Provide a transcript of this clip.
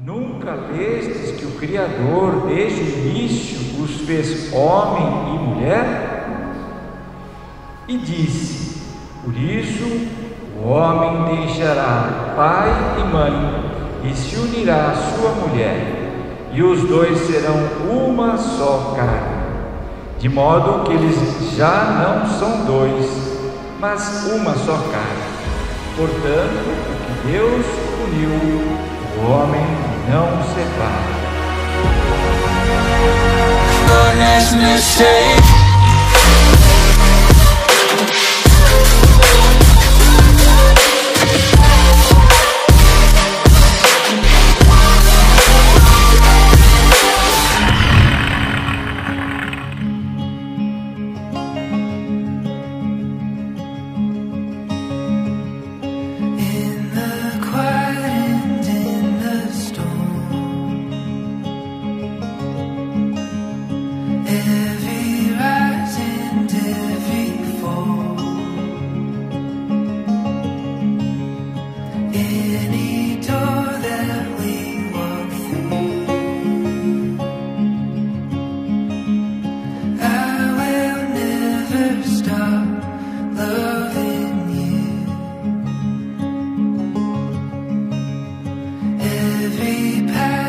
Nunca lestes que o Criador, desde o início, os fez homem e mulher? E disse: por isso o homem deixará pai e mãe e se unirá à sua mulher, e os dois serão uma só carne. De modo que eles já não são dois, mas uma só carne. Portanto, o que Deus uniu, o homem não separa. Every path